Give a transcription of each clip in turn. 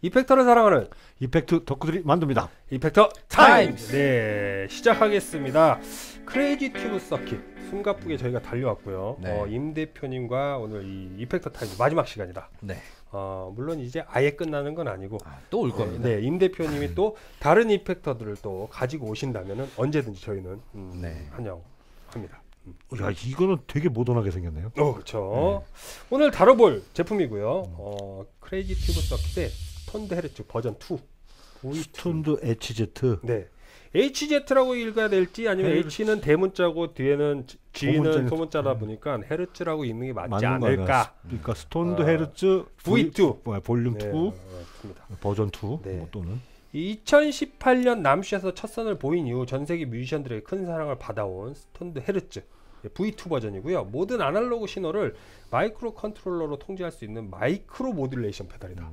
이펙터를 사랑하는 이펙트 덕후들이 만듭니다. 이펙터 타임즈! 네, 시작하겠습니다. 크레이지 튜브 서킷 숨가쁘게 저희가 달려왔고요. 네. 임 대표님과 오늘 이 이펙터 타임즈 마지막 시간이다. 네. 물론 이제 아예 끝나는 건 아니고 또 올 겁니다. 네, 임 대표님이 또 다른 이펙터들을 또 가지고 오신다면은 언제든지 저희는 네. 환영합니다. 야, 이거는 되게 모던하게 생겼네요. 그렇죠. 오늘 다뤄볼 제품이고요. 크레이지 튜브 서킷의 스톤드 헤르츠 버전 2. 스톤드 HZ. 네. HZ라고 읽어야 될지 아니면 헤르츠. H는 대문자고 뒤에는 G는 소문자는 소문자다 보니까 헤르츠라고 읽는 게 맞지 맞는 거 않을까. 그러니까 스톤드 헤르츠 V2 볼륨 2 네, 맞습니다. 버전 2 네. 뭐 또는 2018년 남슈에서 첫 선을 보인 이후 전 세계 뮤지션들에게 큰 사랑을 받아온 스톤드 헤르츠 V2 버전이고요. 모든 아날로그 신호를 마이크로 컨트롤러로 통제할 수 있는 마이크로 모듈레이션 페달이다.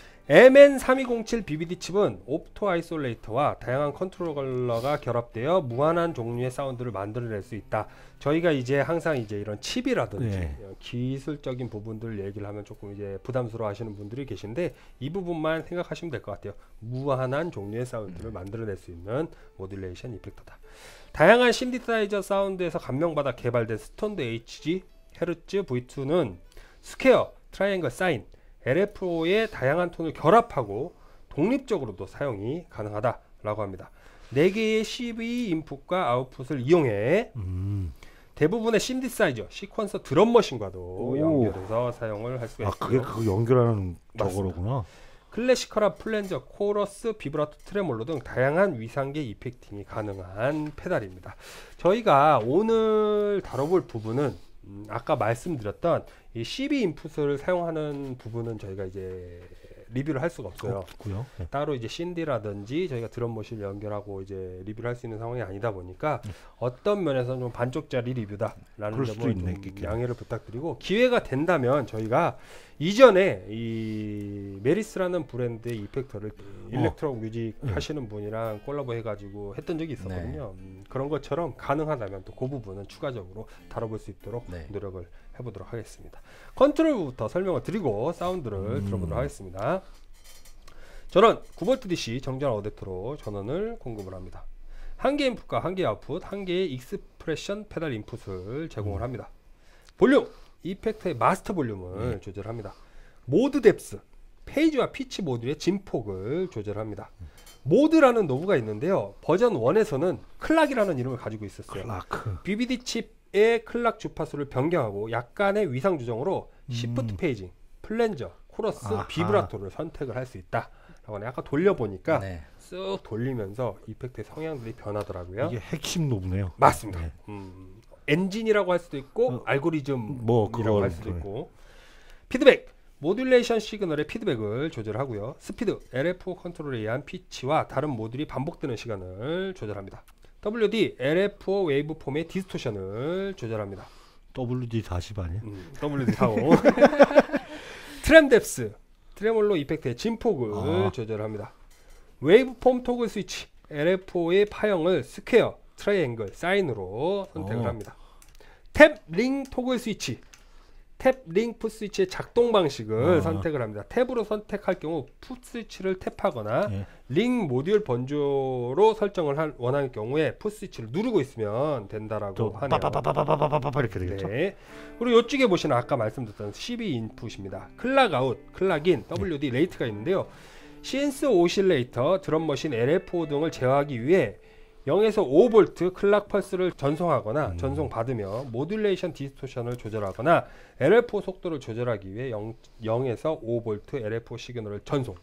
MN3207 BBD 칩은 옵토 아이솔레이터와 다양한 컨트롤러가 결합되어 무한한 종류의 사운드를 만들어낼 수 있다. 저희가 이제 항상 이제 이런 칩이라든지 네. 기술적인 부분들 얘기를 하면 조금 이제 부담스러워 하시는 분들이 계신데 이 부분만 생각하시면 될 것 같아요. 무한한 종류의 사운드를 만들어낼 수 있는 모듈레이션 이펙터다. 다양한 신디사이저 사운드에서 감명받아 개발된 스톤드 HG 헤르츠 V2는 스퀘어, 트라이앵글, 사인, LFO의 다양한 톤을 결합하고 독립적으로도 사용이 가능하다라고 합니다. 4개의 CV 인풋과 아웃풋을 이용해 대부분의 신디사이저, 시퀀서 드럼머신과도 연결해서 사용을 할 수가 있고요. 그게 그거 연결하는 맞습니다. 저거로구나. 클래시컬한 플랜저, 코러스, 비브라토, 트레몰로 등 다양한 위상계 이펙팅이 가능한 페달입니다. 저희가 오늘 다뤄볼 부분은 아까 말씀드렸던 이 CV 인풋을 사용하는 부분은 저희가 이제 리뷰를 할 수가 없어요. 없고요. 네. 따로 이제 신디라든지 저희가 드럼머신을 연결하고 이제 리뷰를 할 수 있는 상황이 아니다 보니까 어떤 면에서는 좀 반쪽짜리 리뷰다라는 그럴 수도 점을 있네, 좀 있겠네. 양해를 부탁드리고 기회가 된다면 저희가 이전에 이 메리스라는 브랜드의 이펙터를 일렉트로 뮤직 하시는 분이랑 콜라보 해가지고 했던 적이 있었거든요. 그런 것처럼 가능하다면 또 그 부분은 추가적으로 다뤄볼 수 있도록 노력을 해보도록 하겠습니다. 컨트롤부터 설명을 드리고 사운드를 들어보도록 하겠습니다. 전원 9V DC 정전 어댑터로 전원을 공급을 합니다. 1개 인풋과 1개 아웃풋, 1개의 익스프레션 페달 인풋을 제공을 합니다. 볼륨, 이펙터의 마스터 볼륨을 조절합니다. 모드 뎁스, 페이지와 피치 모듈의 진폭을 조절합니다. 모드라는 노브가 있는데요. 버전 1에서는 클락이라는 이름을 가지고 있었어요. BBD 칩의 클락 주파수를 변경하고 약간의 위상 조정으로 시프트 페이징, 플랜저, 코러스, 비브라토를 선택을 할 수 있다. 라고 하네. 아까 돌려보니까 쓱 돌리면서 이펙트의 성향들이 변하더라고요. 이게 핵심 노브네요. 맞습니다. 엔진이라고 할 수도 있고 알고리즘이라고 할 수도 있고 피드백, 모듈레이션 시그널의 피드백을 조절하고요. 스피드, LFO 컨트롤에 의한 피치와 다른 모듈이 반복되는 시간을 조절합니다. WD, LFO 웨이브폼의 디스토션을 조절합니다. WD-40 아니야? WD-45 트램 뎁스, 트레몰로 이펙트의 진폭을 조절합니다. 웨이브폼 토글 스위치, LFO의 파형을 스퀘어, 트라이앵글, 사인으로 선택을 합니다. 탭 링 토글 스위치, 탭 링 풋 스위치의 작동 방식을 선택을 합니다. 탭으로 선택할 경우 풋 스위치를 탭하거나 링 모듈 번조로 설정을 원하는 경우에 풋 스위치를 누르고 있으면 된다라고 하네요. 빠빠빠빠빠빠빠빠 이렇게 되겠죠? 네. 그리고 이쪽에 보시면 아까 말씀드렸던 CV 인풋입니다. 클락 아웃, 클락 인, WD 레이트가 있는데요. CNC 오실레이터, 드럼머신, LFO 등을 제어하기 위해 0에서 5V 클락 펄스를 전송하거나 전송받으며 모듈레이션 디스토션을 조절하거나 LFO 속도를 조절하기 위해 0에서 5V LFO 시그널을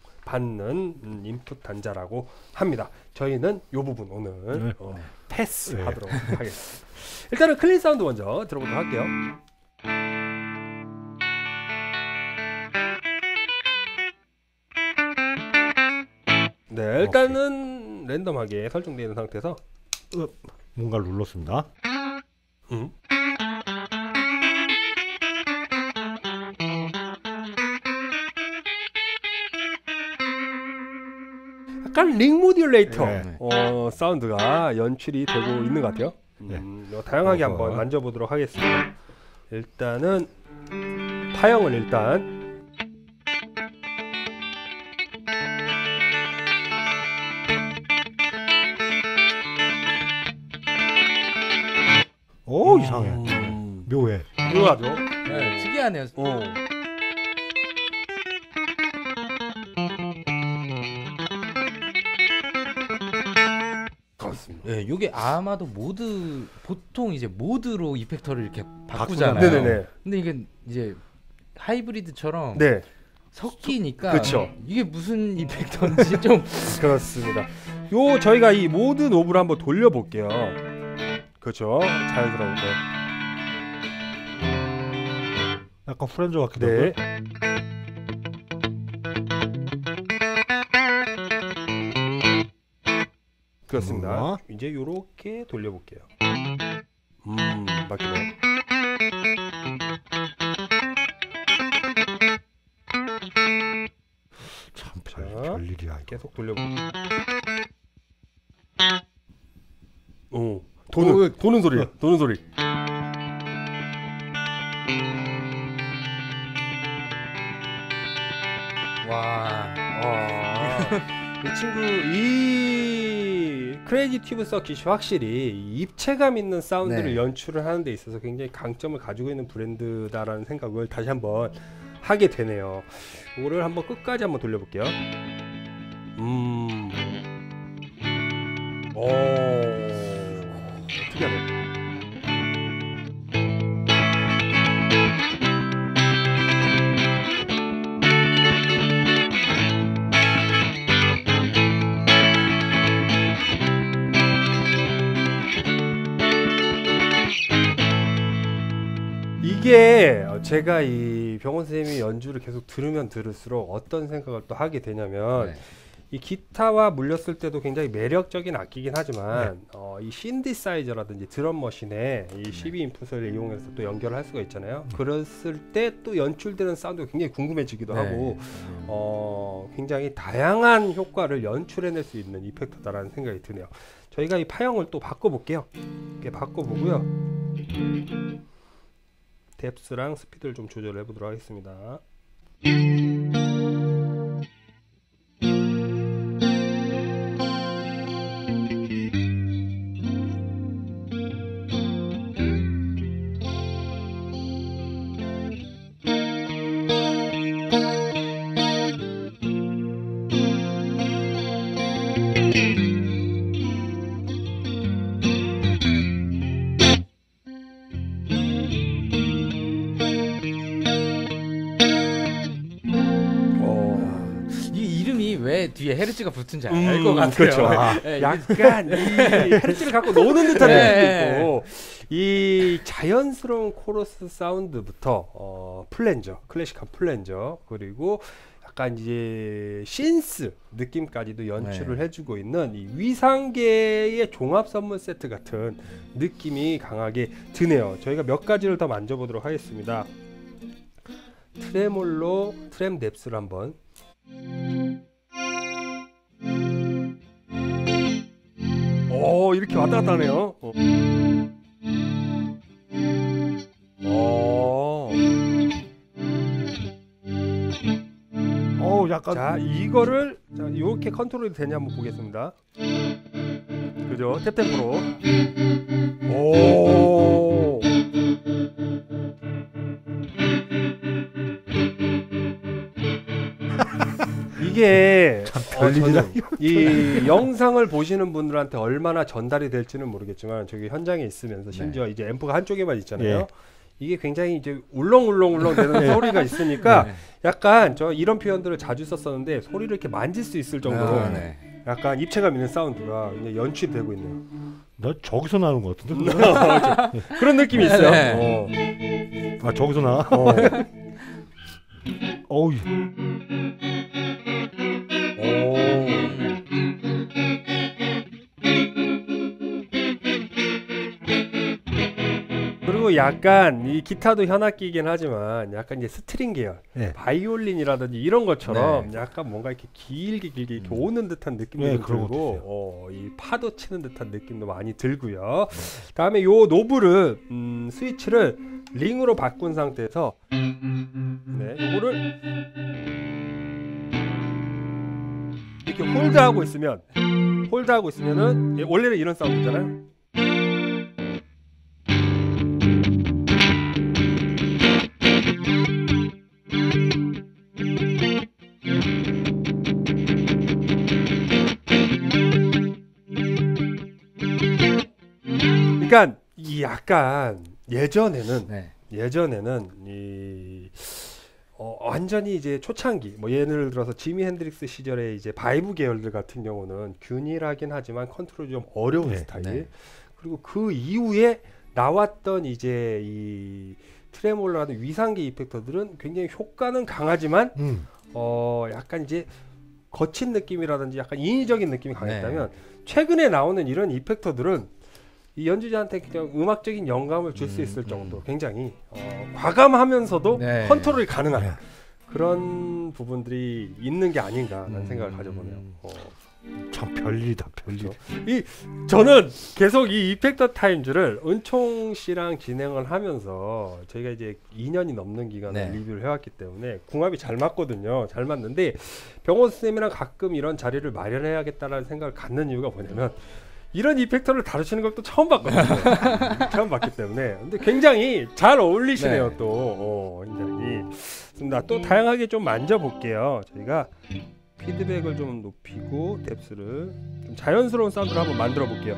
전송받는 인풋 단자라고 합니다. 저희는 이 부분 오늘 패스하도록 하겠습니다. 일단은 클린 사운드 먼저 들어보도록 할게요. 네, 일단은 랜덤하게 설정되어 있는 상태에서 뭔가를 눌렀습니다. 약간 링 모듈레이터 사운드가 연출이 되고 있는 것 같아요. 다양하게 한번 만져보도록 하겠습니다. 일단은 파형을 일단 이상해. 묘해. 묘하죠. 네, 특이하네요. 그렇습니다. 네, 이게 아마도 보통 이제 모드로 이펙터를 이렇게 바꾸잖아요. 네네네. 근데 이게 이제 하이브리드처럼 네, 섞이니까 그쵸. 이게 무슨 이펙터인지 좀 그렇습니다. 요 저희가 이 모드 노브를 한번 돌려볼게요. 그렇죠. 자연스러운데. 약간 프렌즈 같기도 네. 하고. 그렇습니다. 이제 요렇게 돌려볼게요. 맞네요. 참 자, 별일이야. 이거. 계속 돌려볼게요. 오, 도는 소리예요. 도는 소리. 와. 이 친구 이 크레이지 튜브 서킷이 확실히 입체감 있는 사운드를 네. 연출을 하는 데 있어서 굉장히 강점을 가지고 있는 브랜드다라는 생각을 다시 한번 하게 되네요. 이거를 한번 끝까지 한번 돌려볼게요. 특이하네. 이게 제가 이 병원 선생님이 연주를 계속 들으면 들을수록 어떤 생각을 또 하게 되냐면 네. 이 기타와 물렸을 때도 굉장히 매력적인 악기긴 하지만 이 신디사이저라든지 드럼 머신에 이 12인풋을 이용해서 또 연결을 할 수가 있잖아요. 그랬을 때 또 연출되는 사운드가 굉장히 궁금해지기도 네. 하고 굉장히 다양한 효과를 연출해낼 수 있는 이펙터다라는 생각이 드네요. 저희가 이 파형을 또 바꿔볼게요. 이렇게 바꿔보고요. 뎁스랑 스피드를 좀 조절해 보도록 하겠습니다. 이 이름이 왜 뒤에 헤르츠가 붙은지 알 것 같아요. 그렇죠. 네, 약간 이 헤르츠를 갖고 노는 듯한 네. 느낌이 있고 이 자연스러운 코러스 사운드부터 플랜저, 클래식한 플랜저 그리고 약간 이제 신스 느낌까지도 연출을 해주고 있는 이 위상계의 종합 선물 세트 같은 느낌이 강하게 드네요. 저희가 몇 가지를 더 만져보도록 하겠습니다. 트레몰로 트램 뎁스를 한번 이렇게 왔다 갔다 하네요. 약간 자, 이거를 이렇게 컨트롤이 되냐 한번 보겠습니다. 그죠? 탭템프로. 오. 이게 별일이다. 이 영상을 보시는 분들한테 얼마나 전달이 될지는 모르겠지만 저기 현장에 있으면서 심지어 이제 앰프가 한쪽에만 있잖아요. 예. 이게 굉장히 이제 울렁울렁울렁 되는 소리가 있으니까 약간 저 이런 표현들을 자주 썼었는데 소리를 이렇게 만질 수 있을 정도로 약간 입체감 있는 사운드가 그냥 연출되고 있네요. 나 저기서 나는 것 같은데. 그런 느낌이 있어요. 네. 아 저기서 나. 어우. 그리고 약간 이 기타도 현악기이긴 하지만 약간 이제 스트링 계열, 바이올린이라든지 이런 것처럼 약간 뭔가 이렇게 길게 이렇게 오는 듯한 느낌도 들고, 이 파도 치는 듯한 느낌도 많이 들고요. 다음에 요 노브를 스위치를 링으로 바꾼 상태에서 요거를 이렇게 홀드하고 있으면은 원래는 이런 사운드잖아요. 그러니까 이 약간 예전에는 네. 이 완전히 이제 초창기 뭐 예를 들어서 지미 핸드릭스 시절에 이제 바이브 계열들 같은 경우는 균일하긴 하지만 컨트롤이 좀 어려운 네, 스타일. 네. 그리고 그 이후에 나왔던 이제 이 트레몰라는 위상계 이펙터들은 굉장히 효과는 강하지만 약간 이제 거친 느낌이라든지 약간 인위적인 느낌이 강했다면 최근에 나오는 이런 이펙터들은 이 연주자한테 그냥 음악적인 영감을 줄 수 있을 정도 굉장히 과감하면서도 네. 컨트롤이 가능한 네. 그런 부분들이 있는 게 아닌가라는 생각을 가져보네요. 참 별일이다 별일. 저는 계속 이 이펙터 타임즈를 은총 씨랑 진행을 하면서 저희가 이제 2년이 넘는 기간을 네. 리뷰를 해왔기 때문에 궁합이 잘 맞거든요. 잘 맞는데 병원 선생님이랑 가끔 이런 자리를 마련해야겠다라는 생각을 갖는 이유가 뭐냐면 이런 이펙터를 다루시는 걸 또 처음 봤거든요. 처음 봤기 때문에. 근데 굉장히 잘 어울리시네요. 네. 또 굉장히. 좋습니다. 또 다양하게 좀 만져볼게요. 저희가 피드백을 좀 높이고 뎁스를 좀 자연스러운 사운드를 한번 만들어 볼게요.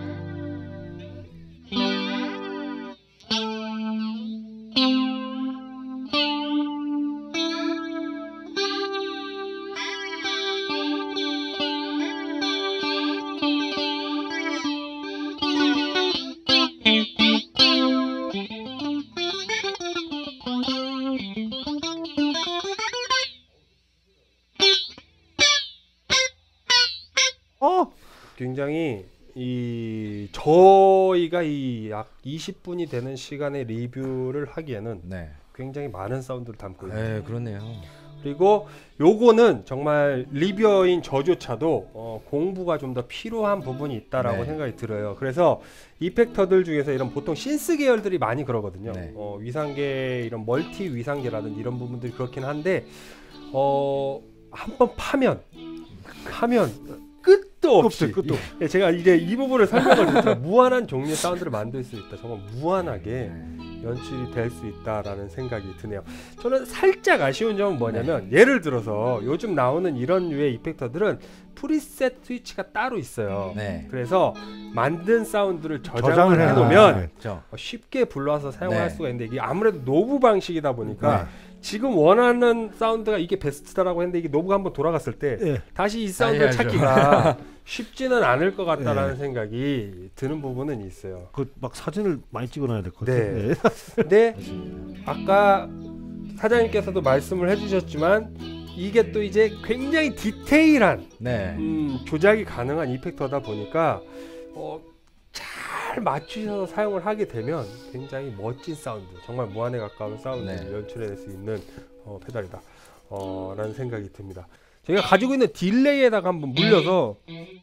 굉장히 저희가 이 약 20분이 되는 시간에 리뷰를 하기에는 네. 굉장히 많은 사운드를 담고 있는. 네, 그렇네요. 그리고 요거는 정말 리뷰어인 저조차도 공부가 좀 더 필요한 부분이 있다라고 네. 생각이 들어요. 그래서 이펙터들 중에서 이런 보통 신스 계열들이 많이 그러거든요. 네. 위상계 이런 멀티 위상계라든지 이런 부분들이 그렇긴 한데 한번 파면 끝도 없이 끝도 예, 제가 이제 이 부분을 설명을 드렸죠. 무한한 종류의 사운드를 만들 수 있다. 정말 무한하게 네. 연출이 될 수 있다라는 생각이 드네요. 저는 살짝 아쉬운 점은 뭐냐면 예를 들어서 요즘 나오는 이런 류의 이펙터들은 프리셋 스위치가 따로 있어요. 네. 그래서 만든 사운드를 저장을 저장을 해놓으면 해놔. 그렇죠. 쉽게 불러서 사용할 네. 수가 있는데 이게 아무래도 노브 방식이다 보니까 지금 원하는 사운드가 이게 베스트다라고 했는데 이게 노브가 한번 돌아갔을 때 예. 다시 이 사운드를 알죠. 찾기가 쉽지는 않을 것 같다라는 생각이 드는 부분은 있어요. 그 막 사진을 많이 찍어놔야 될 것 네. 같아요. 근데 아까 사장님께서도 말씀을 해주셨지만 이게 또 이제 굉장히 디테일한 네. 조작이 가능한 이펙터다 보니까 잘 맞추셔서 사용을 하게 되면 굉장히 멋진 사운드, 정말 무한에 가까운 사운드를 네. 연출해낼 수 있는 페달이다 라는 생각이 듭니다. 제가 가지고 있는 딜레이에다가 한번 물려서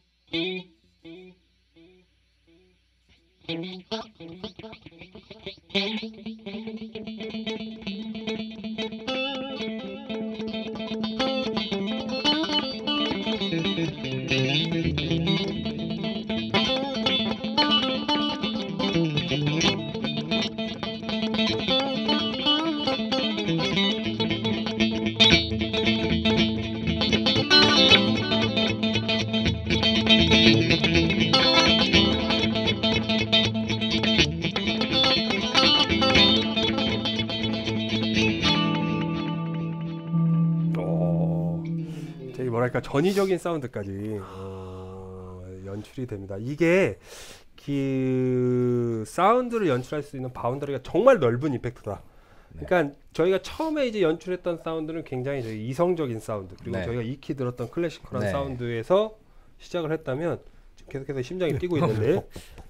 되게 뭐랄까 전위적인 사운드까지 연출이 됩니다. 이게 그 사운드를 연출할 수 있는 바운더리가 정말 넓은 이펙트다. 그러니까 저희가 처음에 이제 연출했던 사운드는 굉장히 저희 이성적인 사운드 그리고 네. 저희가 익히 들었던 클래시컬한 네. 사운드에서 시작을 했다면 지금 계속해서 심장이 뛰고 있는데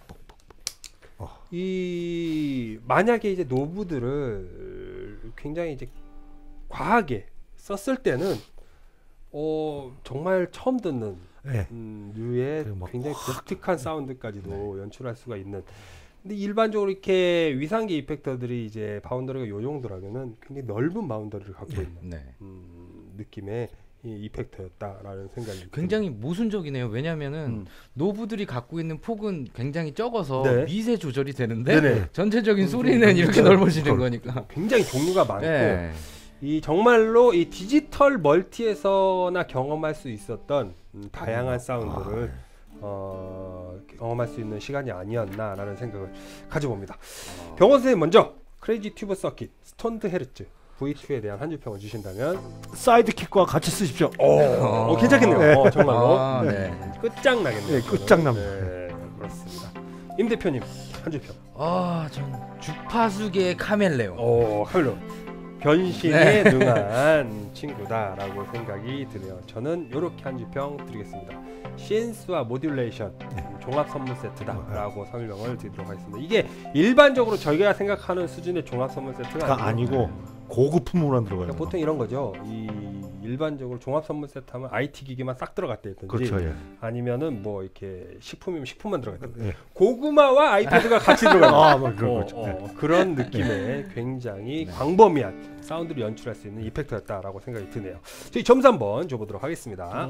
이 만약에 이제 노브들을 굉장히 이제 과하게 썼을 때는 정말 처음 듣는 네. 류의 그리고 막 굉장히 독특한 사운드까지도 연출할 수가 있는. 근데 일반적으로 이렇게 위상계 이펙터들이 이제 바운더리가 요 정도라면은 굉장히 넓은 바운더리를 갖고 있는 네. 느낌의 이 이펙터였다라는 생각이 굉장히 모순적이네요. 왜냐하면은 노브들이 갖고 있는 폭은 굉장히 적어서 네. 미세 조절이 되는데 네네. 전체적인 소리는 이렇게 넓어지는 거니까. 굉장히 종류가 많고 네. 이 정말로 이 디지털 멀티에서나 경험할 수 있었던 다양한 사운드를 경험할 수 있는 시간이 아니었나라는 생각을 가져봅니다. 병원 선생님 먼저 크레이지 튜브 서킷 스톤드 헤르츠 V2에 대한 한 줄 평을 주신다면 사이드킥과 같이 쓰십시오. 괜찮겠네요. 네. 정말로 네. 끝장나겠네요. 네, 끝장납니다. 네, 그렇습니다. 임 대표님 한 줄 평. 전 주파수계의 카멜레온. 카멜로 변신에 능한 친구다라고 생각이 드네요. 저는 이렇게 한 줄 평 드리겠습니다. 시엔스와 모듈레이션 종합 선물 세트다라고 설명을 드리도록 하겠습니다. 이게 일반적으로 저희가 생각하는 수준의 종합 선물 세트가 아니고 고급품으로만 들어가요. 그러니까 보통 이런 거죠. 이 일반적으로 종합 선물 세트 하면 IT 기기만 싹 들어갔다 있든지 그렇죠. 예. 아니면은 뭐 이렇게 식품이면 식품만 들어갔다. 예. 고구마와 아이패드가 같이 들어가요. 뭐 그런 거죠. 그런 느낌의 굉장히 광범위한 사운드를 연출할 수 있는 이펙터였다라고 생각이 드네요. 저희 점수 한번 줘보도록 하겠습니다.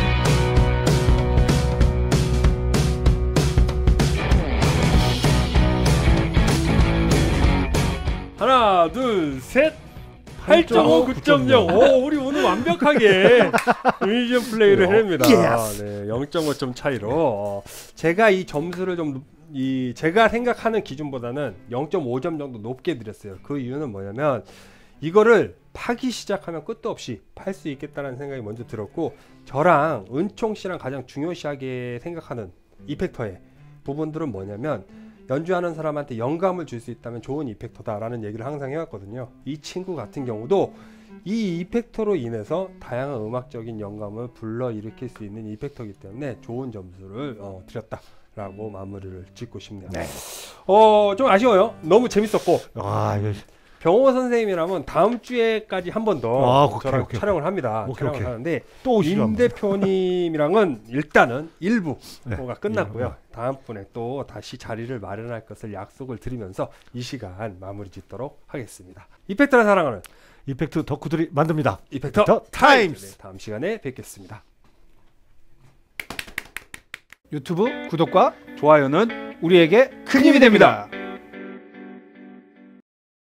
하나, 둘, 셋. 8.5, 9.0. 우리 오늘 완벽하게 미디엄 플레이를 해냅니다. 네, 0.5점 차이로. 제가 이 점수를 좀 제가 생각하는 기준보다는 0.5점 정도 높게 드렸어요. 그 이유는 뭐냐면 이거를 파기 시작하면 끝도 없이 팔 수 있겠다는 생각이 먼저 들었고, 저랑 은총 씨랑 가장 중요시하게 생각하는 이펙터의 부분들은 뭐냐면 연주하는 사람한테 영감을 줄 수 있다면 좋은 이펙터다라는 얘기를 항상 해왔거든요. 이 친구 같은 경우도 이 이펙터로 인해서 다양한 음악적인 영감을 불러일으킬 수 있는 이펙터이기 때문에 좋은 점수를 드렸다라고 마무리를 짓고 싶네요. 네. 좀 아쉬워요. 너무 재밌었고 예. 병호 선생님이라면 다음 주에까지 한 번 더 저랑 오케이. 촬영을 합니다. 오케이. 촬영을 하는데 또 오시죠. 임 대표님이랑은 일단은 1부가 네. 끝났고요. 다음 분에 또 다시 자리를 마련할 것을 약속을 드리면서 이 시간 마무리 짓도록 하겠습니다. 이펙터를 사랑하는 이펙트 덕후들이 만듭니다. 이펙터 더 타임스. 네, 다음 시간에 뵙겠습니다. 유튜브 구독과 좋아요는 우리에게 큰 힘이 됩니다.